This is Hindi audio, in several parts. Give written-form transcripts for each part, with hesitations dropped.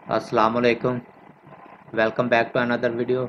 अस्सलाम वालेकुम। Welcome back to another video.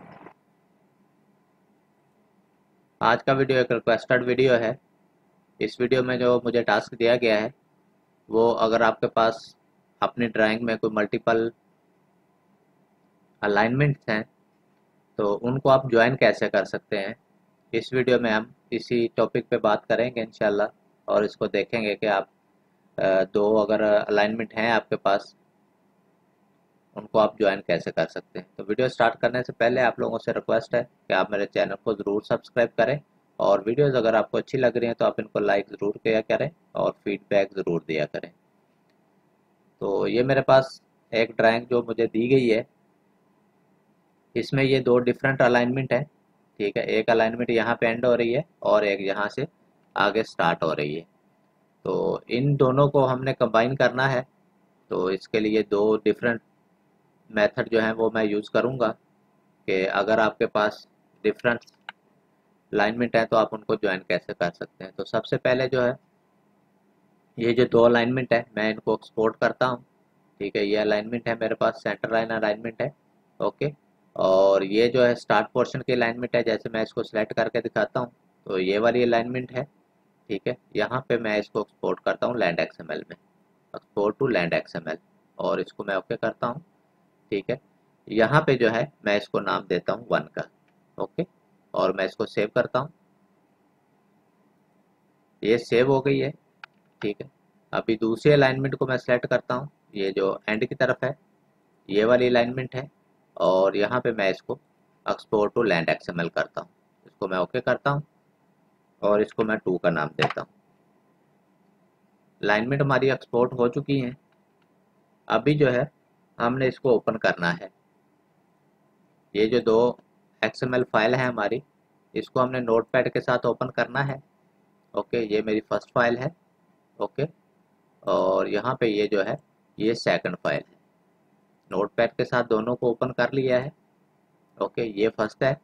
आज का वीडियो एक रिक्वेस्टेड वीडियो है। इस वीडियो में जो मुझे टास्क दिया गया है वो अगर आपके पास अपनी ड्राइंग में कोई मल्टीपल अलाइनमेंट्स हैं तो उनको आप ज्वाइन कैसे कर सकते हैं। इस वीडियो में हम इसी टॉपिक पे बात करेंगे इंशाल्लाह और इसको देखेंगे कि आप दो अगर अलाइनमेंट हैं आपके पास उनको आप ज्वाइन कैसे कर सकते हैं। तो वीडियो स्टार्ट करने से पहले आप लोगों से रिक्वेस्ट है कि आप मेरे चैनल को ज़रूर सब्सक्राइब करें और वीडियोस अगर आपको अच्छी लग रही हैं तो आप इनको लाइक ज़रूर किया करें और फीडबैक ज़रूर दिया करें। तो ये मेरे पास एक ड्राइंग जो मुझे दी गई है, इसमें ये दो डिफरेंट अलाइनमेंट है। ठीक है, एक अलाइनमेंट यहाँ पे एंड हो रही है और एक यहाँ से आगे स्टार्ट हो रही है। तो इन दोनों को हमने कंबाइन करना है। तो इसके लिए दो डिफरेंट मेथड जो है वो मैं यूज़ करूँगा कि अगर आपके पास डिफरेंट अलाइनमेंट है तो आप उनको ज्वाइन कैसे कर सकते हैं। तो सबसे पहले जो है ये जो दो अलाइनमेंट है मैं इनको एक्सपोर्ट करता हूँ। ठीक है, ये अलाइनमेंट है मेरे पास, सेंटर लाइन अलाइनमेंट है। ओके, और ये जो है स्टार्ट पोर्शन की अलाइनमेंट है। जैसे मैं इसको सिलेक्ट करके दिखाता हूँ तो ये वाली अलाइनमेंट है। ठीक है, यहाँ पे मैं इसको एक्सपोर्ट करता हूँ लैंड एक्सएमएल में, एक्सपोर्ट टू लैंड एक्सएमएल, और इसको मैं ओके करता हूँ। ठीक है, यहाँ पे जो है मैं इसको नाम देता हूँ 1 का। ओके, और मैं इसको सेव करता हूँ। ये सेव हो गई है। ठीक है, अभी दूसरी अलाइनमेंट को मैं सेलेक्ट करता हूँ, ये जो एंड की तरफ है ये वाली अलाइनमेंट है, और यहाँ पे मैं इसको एक्सपोर्ट टू लैंड एक्सएमएल करता हूँ। इसको मैं ओके करता हूँ और इसको मैं 2 का नाम देता हूँ। अलाइनमेंट हमारी एक्सपोर्ट हो चुकी है। अभी जो है हमने इसको ओपन करना है। ये जो दो एक्सएमएल फाइल है हमारी, इसको हमने नोटपैड के साथ ओपन करना है। ओके, ये मेरी फर्स्ट फाइल है। ओके, और यहाँ पे ये जो है ये सेकंड फाइल है। नोटपैड के साथ दोनों को ओपन कर लिया है। ओके, ये फर्स्ट है।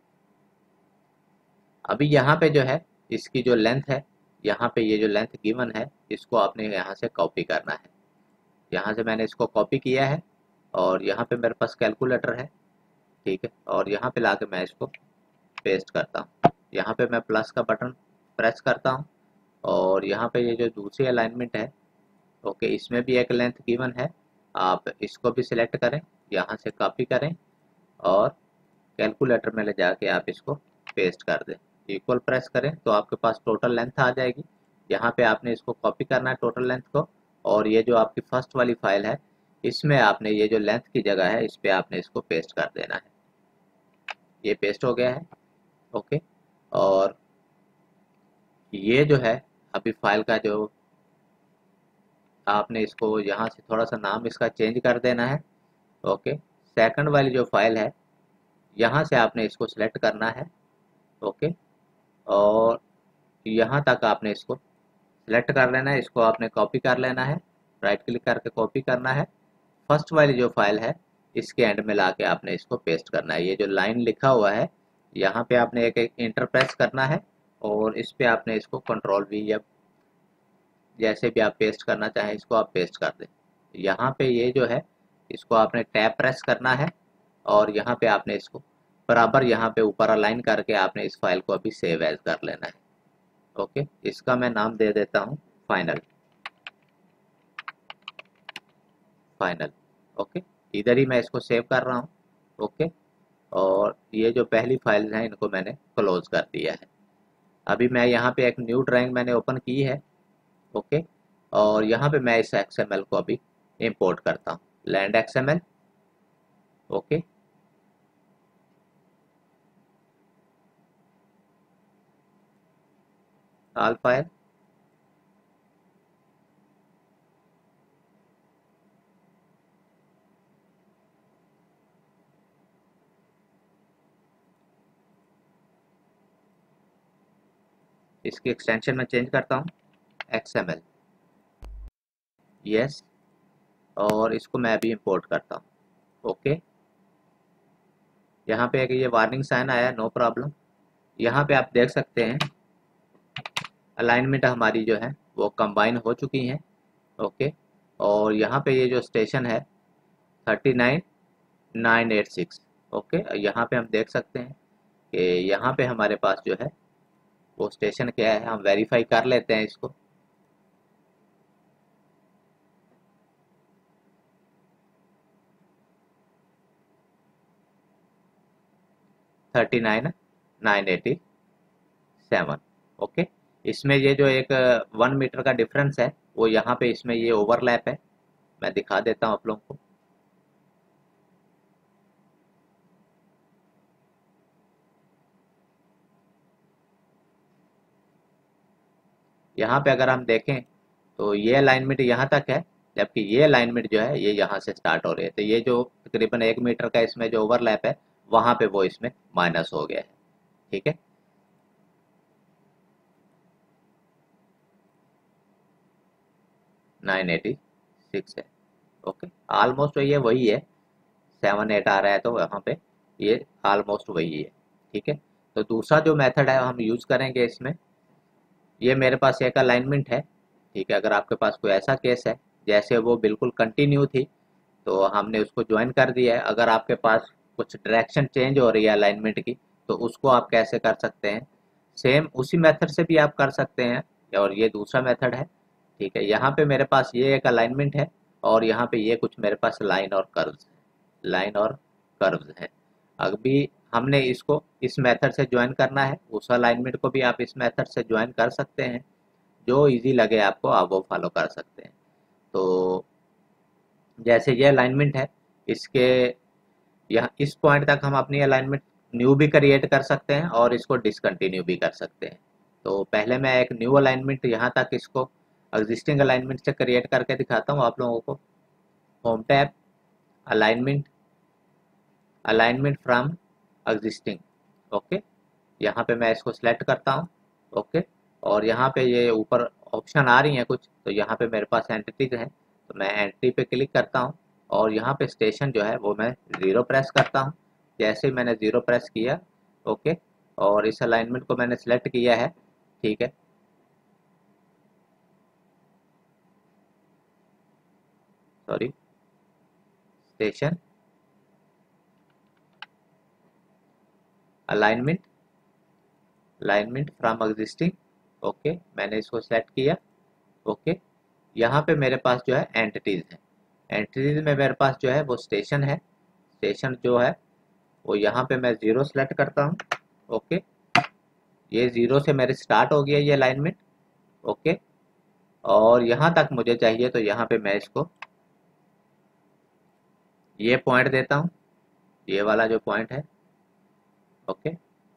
अभी यहाँ पे जो है इसकी जो लेंथ है, यहाँ पे ये जो लेंथ गिवन है इसको आपने यहाँ से कॉपी करना है। यहाँ से मैंने इसको कॉपी किया है और यहाँ पे मेरे पास कैलकुलेटर है। ठीक है, और यहाँ पे लाके मैं इसको पेस्ट करता हूँ। यहाँ पे मैं प्लस का बटन प्रेस करता हूँ और यहाँ पे ये जो दूसरी अलाइनमेंट है, ओके, इसमें भी एक लेंथ गिवन है। आप इसको भी सिलेक्ट करें, यहाँ से कॉपी करें और कैलकुलेटर में ले जाके आप इसको पेस्ट कर दें। इक्वल प्रेस करें तो आपके पास टोटल लेंथ आ जाएगी। यहाँ पे आपने इसको कॉपी करना है टोटल लेंथ को, और ये जो आपकी फर्स्ट वाली फाइल है इसमें आपने ये जो लेंथ की जगह है इस पे आपने इसको पेस्ट कर देना है। ये पेस्ट हो गया है। ओके, और ये जो है अभी फाइल का जो आपने इसको यहाँ से थोड़ा सा नाम इसका चेंज कर देना है। ओके, सेकंड वाली जो फाइल है यहाँ से आपने इसको सिलेक्ट करना है। ओके, और यहाँ तक आपने इसको सिलेक्ट कर लेना है, इसको आपने कॉपी कर लेना है, राइट क्लिक करके कॉपी करना है। फर्स्ट वाली जो फाइल है इसके एंड में लाके आपने इसको पेस्ट करना है। ये जो लाइन लिखा हुआ है यहाँ पे आपने एक इंटर प्रेस करना है और इस पे आपने इसको कंट्रोल वी या जैसे भी आप पेस्ट करना चाहें इसको आप पेस्ट कर दें। यहाँ पे ये जो है इसको आपने टैब प्रेस करना है और यहाँ पे आपने इसको बराबर यहाँ पे ऊपर अलाइन करके आपने इस फाइल को अभी सेव एज कर लेना है। ओके, इसका मैं नाम दे देता हूँ फाइनल। फाइनल। ओके, इधर ही मैं इसको सेव कर रहा हूँ। ओके, और ये जो पहली फाइल है इनको मैंने क्लोज कर दिया है। अभी मैं यहाँ पे एक न्यू ड्राइंग मैंने ओपन की है। ओके, और यहाँ पे मैं इस एक्सएमएल को अभी इंपोर्ट करता हूँ, land XML. Okay, all file. इसकी एक्सटेंशन मैं चेंज करता हूँ, एक्सएमएल। यस, और इसको मैं अभी इंपोर्ट करता हूँ। ओके, यहाँ पे एक ये वार्निंग साइन आया, नो प्रॉब्लम। यहाँ पे आप देख सकते हैं अलाइनमेंट हमारी जो है वो कंबाइन हो चुकी हैं। ओके, और यहाँ पे ये जो स्टेशन है 39,986। ओके, यहाँ पे हम देख सकते हैं कि यहाँ पे हमारे पास जो है वो स्टेशन क्या है, हम वेरीफाई कर लेते हैं इसको। Thirty nine 987। ओके, इसमें ये जो एक 1 मीटर का डिफरेंस है वो यहाँ पे इसमें ये ओवरलैप है। मैं दिखा देता हूँ आप लोगों को। यहाँ पे अगर हम देखें तो ये अलाइनमेंट यहाँ तक है, जबकि ये अलाइनमेंट जो है ये यहाँ से स्टार्ट हो रही है। तो ये जो तकरीबन 1 मीटर का इसमें जो ओवरलैप है वहाँ पे वो इसमें माइनस हो गया है। ठीक है, 986 है। ओके, ऑलमोस्ट तो ये वही है, 7 8 आ रहा है तो वहाँ पे ये ऑलमोस्ट वही है। ठीक है, तो दूसरा जो मेथड है हम यूज़ करेंगे इसमें, ये मेरे पास एक अलाइनमेंट है। ठीक है, अगर आपके पास कोई ऐसा केस है जैसे वो बिल्कुल कंटिन्यू थी तो हमने उसको ज्वाइन कर दिया है। अगर आपके पास कुछ डायरेक्शन चेंज हो रही है अलाइनमेंट की तो उसको आप कैसे कर सकते हैं, सेम उसी मेथड से भी आप कर सकते हैं, और ये दूसरा मेथड है। ठीक है, यहाँ पे मेरे पास ये एक अलाइनमेंट है और यहाँ पे ये कुछ मेरे पास लाइन और कर्व्स है। अभी हमने इसको इस मेथड से ज्वाइन करना है, उस अलाइनमेंट को भी आप इस मेथड से ज्वाइन कर सकते हैं। जो इजी लगे आपको आप वो फॉलो कर सकते हैं। तो जैसे ये अलाइनमेंट है, इसके यहाँ इस पॉइंट तक हम अपनी अलाइनमेंट न्यू भी क्रिएट कर सकते हैं और इसको डिसकंटिन्यू भी कर सकते हैं। तो पहले मैं एक न्यू अलाइनमेंट यहाँ तक इसको एग्जिस्टिंग अलाइनमेंट से क्रिएट करके दिखाता हूँ आप लोगों को। Home tab, alignment, alignment from existing. Okay, यहाँ पे मैं इसको सिलेक्ट करता हूँ। ओके, और यहाँ पे ये ऊपर ऑप्शन आ रही हैं कुछ, तो यहाँ पे मेरे पास एंटिटीज हैं तो मैं एंटिटी पे क्लिक करता हूँ और यहाँ पे स्टेशन जो है वो मैं 0 प्रेस करता हूँ। जैसे ही मैंने 0 प्रेस किया, ओके, और इस अलाइनमेंट को मैंने सिलेक्ट किया है। ठीक है, sorry, station, alignment, alignment from existing. Okay, मैंने इसको सेलेक्ट किया। ओके, यहाँ पे मेरे पास जो है एंटिटीज है। एंटिटीज में मेरे पास जो है वो स्टेशन है। स्टेशन जो है वो यहाँ पे मैं 0 सेलेक्ट करता हूँ। ओके, ये 0 से मेरे स्टार्ट हो गया ये अलाइनमेंट। ओके, और यहाँ तक मुझे चाहिए तो यहाँ पे मैं इसको ये पॉइंट देता हूँ, ये वाला जो पॉइंट है। ओके,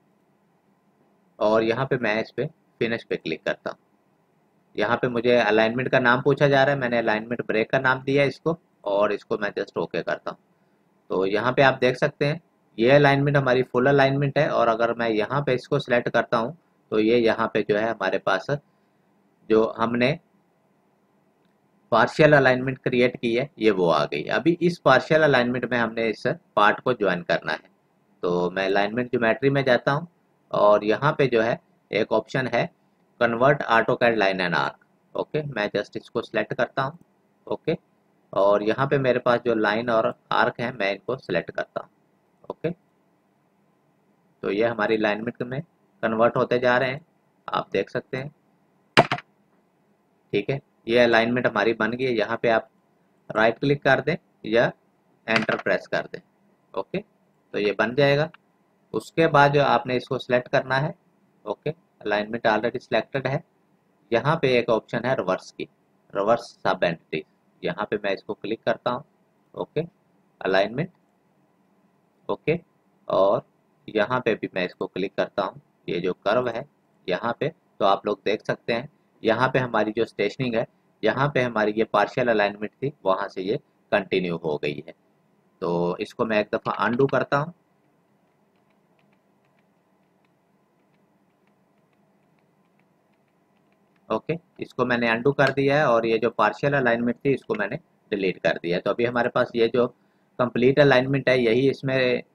और यहाँ पे मैं इस पे फिनिश पे क्लिक करता हूँ। यहाँ पे मुझे अलाइनमेंट का नाम पूछा जा रहा है, मैंने अलाइनमेंट ब्रेक का नाम दिया इसको, और इसको मैं जस्ट ओके करता हूँ। तो यहाँ पे आप देख सकते हैं ये अलाइनमेंट हमारी फुल अलाइनमेंट है, और अगर मैं यहाँ पे इसको सिलेक्ट करता हूँ तो ये यहाँ पे जो है हमारे पास जो हमने पार्शियल अलाइनमेंट क्रिएट की है ये वो आ गई। अभी इस पार्शियल अलाइनमेंट में हमने इस पार्ट को ज्वाइन करना है। तो मैं अलाइनमेंट ज्योमेट्री में जाता हूँ और यहाँ पे जो है एक ऑप्शन है convert AutoCAD line and arc. Okay, मैं जस्ट इसको सिलेक्ट करता हूँ। ओके, और यहाँ पे मेरे पास जो लाइन और आर्क है मैं इनको सिलेक्ट करता हूँ। ओके, तो ये हमारी अलाइनमेंट में कन्वर्ट होते जा रहे हैं, आप देख सकते हैं। ठीक है, ये अलाइनमेंट हमारी बन गई है। यहाँ पे आप राइट क्लिक कर दें या एंटर प्रेस कर दें। ओके, तो ये बन जाएगा। उसके बाद जो आपने इसको सिलेक्ट करना है। ओके, अलाइनमेंट ऑलरेडी सिलेक्टेड है। यहाँ पे एक ऑप्शन है रिवर्स की, रिवर्स सब एंटिटी। यहाँ पे मैं इसको क्लिक करता हूँ। Okay, alignment. ओके, और यहाँ पे भी मैं इसको क्लिक करता हूँ, ये जो कर्व है यहाँ पे, तो आप लोग देख सकते हैं यहाँ पे हमारी जो स्टेशनिंग है, यहाँ पे हमारी ये पार्शियल अलाइनमेंट थी वहाँ से ये कंटिन्यू हो गई है। तो इसको मैं एक दफ़ा अनडू करता हूँ। ओके, इसको मैंने अनडू कर दिया है और ये जो पार्शियल अलाइनमेंट थी इसको मैंने डिलीट कर दिया है। तो अभी हमारे पास ये जो कंप्लीट अलाइनमेंट है यही इसमें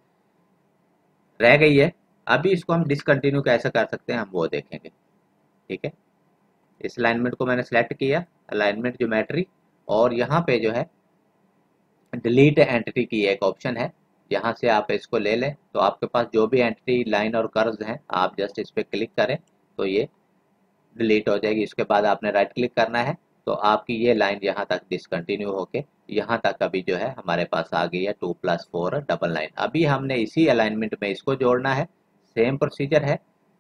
रह गई है। अभी इसको हम डिसकंटिन्यू कैसे कर सकते हैं हम वो देखेंगे। ठीक है, इस अलाइनमेंट को मैंने सेलेक्ट किया, अलाइनमेंट ज्योमेट्री, और यहाँ पे जो है डिलीट एंटिटी की एक ऑप्शन है, यहाँ से आप इसको ले लें तो आपके पास जो भी एंटिटी लाइन और कर्व्स हैं आप जस्ट इस पर क्लिक करें तो ये डिलीट हो जाएगी। इसके बाद आपने राइट क्लिक करना है तो आपकी ये लाइन यहाँ तक डिसकंटिन्यू होके यहाँ तक अभी जो है हमारे पास आ गई है 2+4 डबल लाइन। अभी हमने इसी अलाइनमेंट में इसको जोड़ना है, सेम प्रोसीजर है।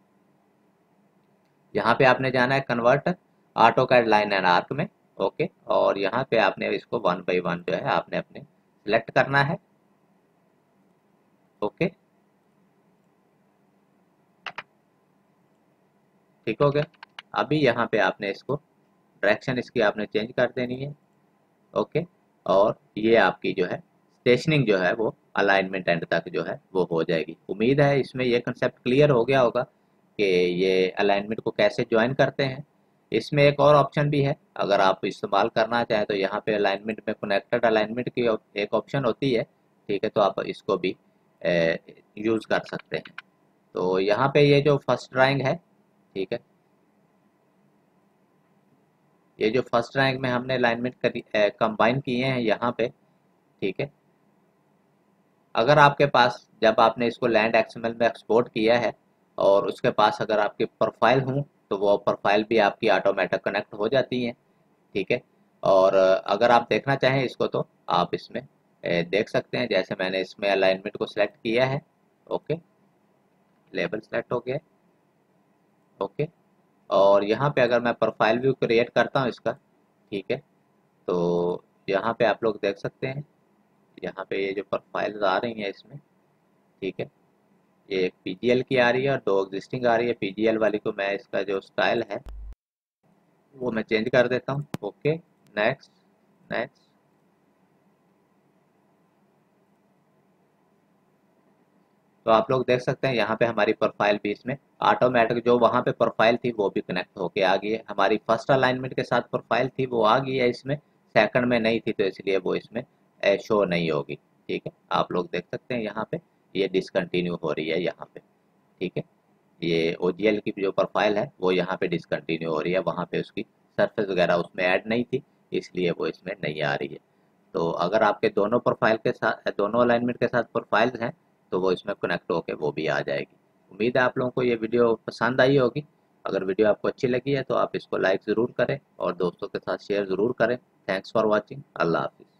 यहाँ पे आपने जाना है convert AutoCAD line and arc में, ओके, और यहाँ पे आपने इसको 1 बाई 1 जो है आपने अपने सिलेक्ट करना है, ओके, ठीक हो गया। अभी यहाँ पे आपने इसको डायरेक्शन इसकी आपने चेंज कर देनी है, ओके, और ये आपकी जो है स्टेशनिंग जो है वो अलाइनमेंट एंड तक जो है वो हो जाएगी। उम्मीद है इसमें ये कंसेप्ट क्लियर हो गया होगा कि ये अलाइनमेंट को कैसे ज्वाइन करते हैं। इसमें एक और ऑप्शन भी है, अगर आप इस्तेमाल करना चाहें तो यहाँ पे अलाइनमेंट में कनेक्टेड अलाइनमेंट की एक ऑप्शन होती है, ठीक है, तो आप इसको भी यूज़ कर सकते हैं। तो यहाँ पे ये जो फर्स्ट ड्राइंग है, ठीक है, ये जो फर्स्ट रैंक में हमने अलाइनमेंट कंबाइन किए हैं यहाँ पे, ठीक है, अगर आपके पास जब आपने इसको लैंड एक्सएमएल में एक्सपोर्ट किया है और उसके पास अगर आपकी प्रोफाइल हूँ तो वो प्रोफाइल भी आपकी ऑटोमेटिक कनेक्ट हो जाती है, ठीक है। और अगर आप देखना चाहें इसको तो आप इसमें देख सकते हैं, जैसे मैंने इसमें अलाइनमेंट को सिलेक्ट किया है, ओके, लेबल सेलेक्ट हो गया, ओके, और यहाँ पे अगर मैं प्रोफाइल व्यू क्रिएट करता हूँ इसका, ठीक है, तो यहाँ पे आप लोग देख सकते हैं, यहाँ पे ये जो प्रोफाइल्स आ रही हैं इसमें, ठीक है, ये एक पीजीएल की आ रही है और 2 एग्जिस्टिंग आ रही है। पीजीएल वाली को मैं इसका जो स्टाइल है वो मैं चेंज कर देता हूँ, ओके, नेक्स्ट, नेक्स्ट, तो आप लोग देख सकते हैं यहाँ पे हमारी प्रोफाइल भी इसमें ऑटोमेटिक जो वहाँ पे प्रोफाइल थी वो भी कनेक्ट होके आ गई है। हमारी फर्स्ट अलाइनमेंट के साथ प्रोफाइल थी वो आ गई है इसमें, सेकंड में नहीं थी तो इसलिए वो इसमें शो नहीं होगी, ठीक है। आप लोग देख सकते हैं यहाँ पे ये डिसकंटिन्यू हो रही है यहाँ पे, ठीक है, ये ओजीएल की जो प्रोफाइल है वो यहाँ पे डिसकंटिन्यू हो रही है, वहाँ पे उसकी सरफेस वगैरह उसमें ऐड नहीं थी इसलिए वो इसमें नहीं आ रही है। तो अगर आपके दोनों प्रोफाइल के साथ दोनों अलाइनमेंट के साथ प्रोफाइल्स हैं तो वो इसमें कनेक्ट होके वो भी आ जाएगी। उम्मीद है आप लोगों को ये वीडियो पसंद आई होगी। अगर वीडियो आपको अच्छी लगी है तो आप इसको लाइक ज़रूर करें और दोस्तों के साथ शेयर ज़रूर करें। Thanks for watching. अल्लाह हाफिज़।